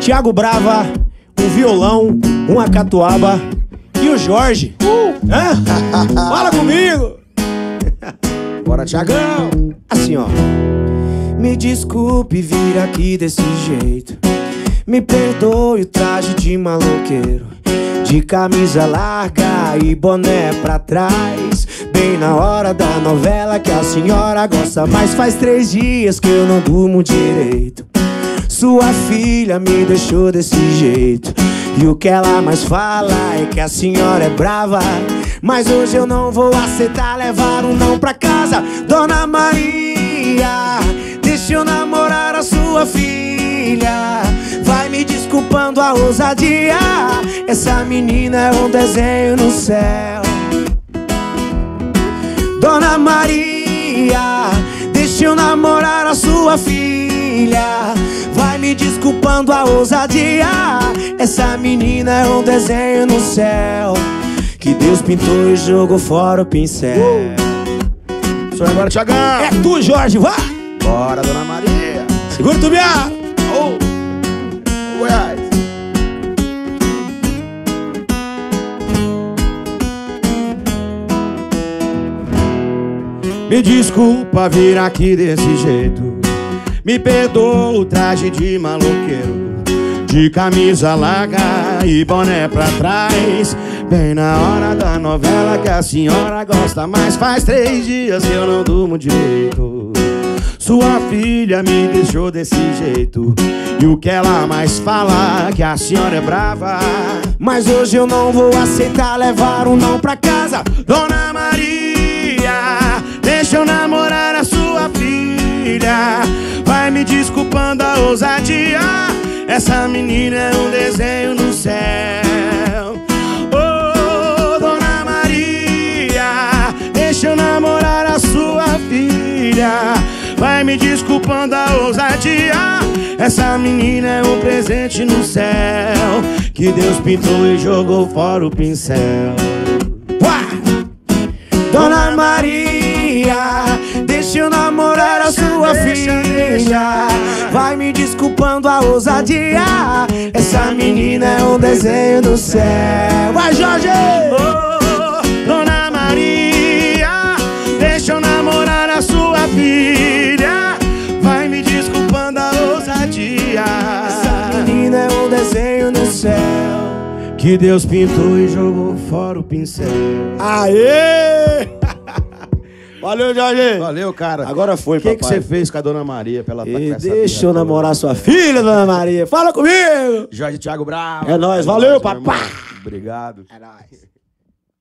Thiago Brava, um violão, uma catuaba e o Jorge. Fala comigo! Bora, Thiagão! Assim, ó. Me desculpe vir aqui desse jeito. Me perdoe o traje de maloqueiro, de camisa larga e boné pra trás, bem na hora da novela que a senhora gosta mais. Faz 3 dias que eu não durmo direito. Sua filha me deixou desse jeito, e o que ela mais fala é que a senhora é brava. Mas hoje eu não vou aceitar levar um não pra casa. Dona Maria, deixa eu namorar a sua filha. Vai me desculpando a ousadia, essa menina é um desenho no céu. Dona Maria, deixa eu namorar a sua filha. Vai me desculpando a ousadia, essa menina é um desenho no céu, que Deus pintou e jogou fora o pincel. Sou agora, Thiagão! É tu, Jorge, vai! Bora, Dona Maria! Segura o tubiá! Goiás! Me desculpa vir aqui desse jeito. Me perdoa o traje de maloqueiro, de camisa larga e boné pra trás, bem na hora da novela que a senhora gosta mais. Faz 3 dias que eu não durmo direito. Sua filha me deixou desse jeito, e o que ela mais fala é que a senhora é brava. Mas hoje eu não vou aceitar levar um não pra casa. Dona Maria, deixa eu namorar a sua filha. Vai me desculpando a ousadia, essa menina é um desenho no céu. Oh, Dona Maria, deixa eu namorar a sua filha. Vai me desculpando a ousadia, essa menina é um presente no céu, que Deus pintou e jogou fora o pincel. Dona Maria, deixa eu namorar a sua filha. Vai me desculpando a ousadia, essa menina é um desenho do céu. Vai, Jorge! Oh, Dona Maria, deixa eu namorar a sua filha. Vai me desculpando a ousadia, essa menina é um desenho no céu, que Deus pintou e jogou fora o pincel. Aê! Valeu, Jorge! Valeu, cara. Agora foi, papai. O que você fez com a Dona Maria pra ela tá com essa deixa eu namorar sua filha, Dona Maria. Fala comigo! Jorge Thiago Bravo. É nóis, valeu, papai! Obrigado. É nóis.